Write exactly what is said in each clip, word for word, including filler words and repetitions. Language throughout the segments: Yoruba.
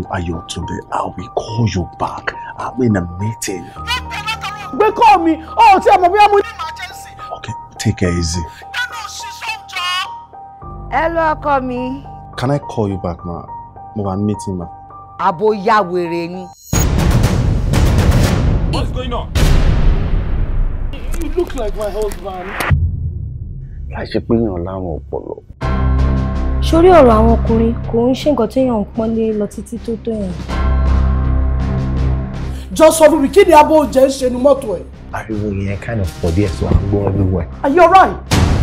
Ayotunde, I will call you back. I'm in a meeting. They call me. Oh, tell me, I'm in emergency. Okay, take it easy. Hello, call me. Can I call you back, ma? I'm meeting, ma. Abo ya were ni. What's going on? You look like my husband. Like she put your lamb up, Polo. Sórí ọ̀rọ̀ àwọn ọkùnrin kò ń ṣe nǹkan téèyàn ń pọ́nlé lọ títí tó tó yẹn. Just for me, kí ni abo jẹ́ ń ṣe ní mọ́tò ẹ̀? Ariwo yẹn kind of pọ̀ díẹ̀ so à ń gbọ́ everywhere. Are you alright?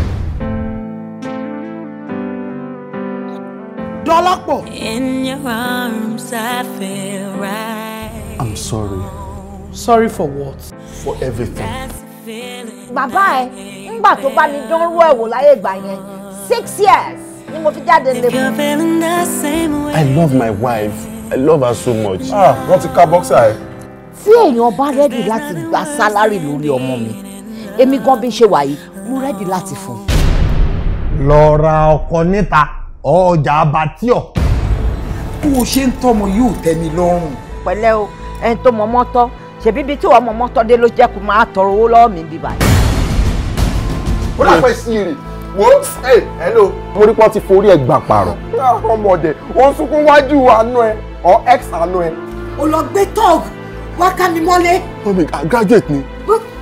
Dọ́lápọ̀. In your arms I feel right. I'm sorry. Sorry for what? For everything. Bàbá ẹ̀ ńgbà tó bá mi dánrú ẹ̀ wò láyé ìgbà yẹn six years ni mo fi jáde lé fún. I love my wife. I love her so much. Ah, wọ́n ti ká boxer ẹ̀. Tí èèyàn bá rẹ́dì láti gba sálárì lórí ọmọ mi èmi gan bí ṣe wà yìí mo rẹ́dì láti fún. Lọ ra ọkọ níta ọjà abatíọ̀. Bó o ṣe ń tọ́mọ yóò tẹ́ mi lọ́rùn. Pẹ̀lẹ́ o ẹni tó mọ mọ́tọ́ ṣebí ibi tí wọ́n mọ mọ́tọ́ dé ló jẹ́ kó máa tọrọ owó lọ́wọ́ mi bí báyìí. Ó dà pé sí rè. Wo hey hello. Mo rí pọ́n ti forí ẹ̀ gbà pààrọ̀. Ọmọdé ó ń sunkún wájú àánú ẹ or ex àánú ẹ. O lọ gbé tọ́ọ̀gù wá ká mi mọ́lé. Mọ̀mí, graduate ni.